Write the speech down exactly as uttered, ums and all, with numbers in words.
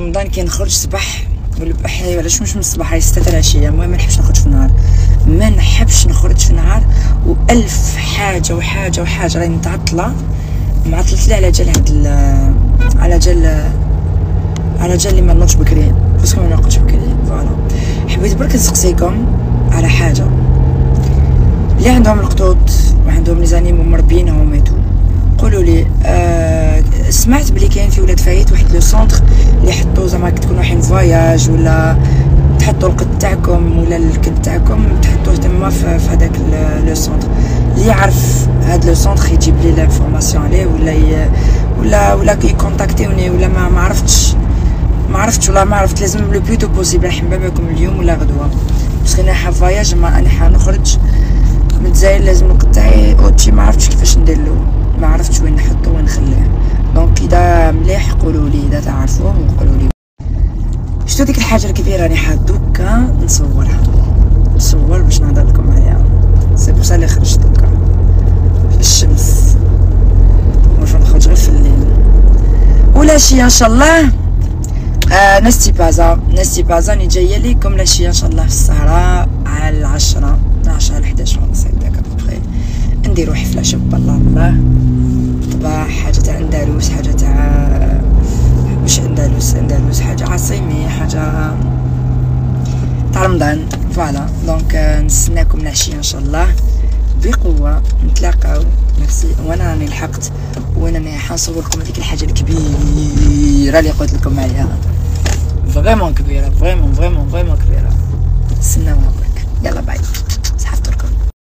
رمضان كي نخرج صباح ولا بحي ولا مش من الصباح راهي ستة تاع العشيه. المهم ما نحبش نخرج في النهار، ما نحبش نخرج في النهار، والف حاجه وحاجه وحاجه راني متعطله معطلت لي على جال هاد على جال على جال اللي ما نوضش بكري باسكو ما نرقدش بكري. فوالا حبيت برك نسقسيكم على حاجه اللي عندهم القطوط وعندهم لي زانيمو مربينهم ايتو. قولوا لي آه سمعت بلي كاين في ولاد فايت واحد لو سونتر اللي حطوا زعما تكونوا رايحين فواياج ولا تحطوا القط تاعكم ولا الكلب تاعكم تحطوه تما في هذاك لو سونتر. اللي يعرف هاد لو سونتر يجيب لي لانفورماسيون عليه ولا ي... ولا ولا كيكونتاكتيوني ولا ما ما عرفتش ما عرفتش ولا ما عرفت. لازم لو بلوتو بوسيبل راح نبابكم اليوم ولا غدوه باش انا حا فواياج ما انا حنخرج من الجزائر. لازم القط تاعي اوتشي ما عرفتش كيفاش نديرلو، ما عرفتش وين نحطو وين نخليه. دونك اذا مليح قولوا لي، اذا تعرفوه قولوا لي. شتو ديك الحاجه الكبيره راني حا دوكا نصورها نصور باش نهضر لكم عليها. سي بوسا اللي خرجت دوكا في الشمس واش نخرج غير في الليل ولا شي ان شاء الله. آه نستي بازا نستي بازا راني جايه ليكم لا شي ان شاء الله في السهره على العشرة عشرة على حداش ونص هكداك ابخي نديرو حفله شب الله الله طباح حاجه تاع اندلس، حاجه تاع مش اندلس اندلس حاجه عاصمي، حاجه تاع رمضان. فوالا دونك نستناكم العشيه ان شاء الله بقوه نتلاقاو. ميرسي. وانا راني لحقت وانا راني حنصور لكم هذيك الحاجه الكبيره اللي قلت لكم عليها، فريمون كبيره فريمون فريمون فريمون كبيره. استناوها برك. يلا باي.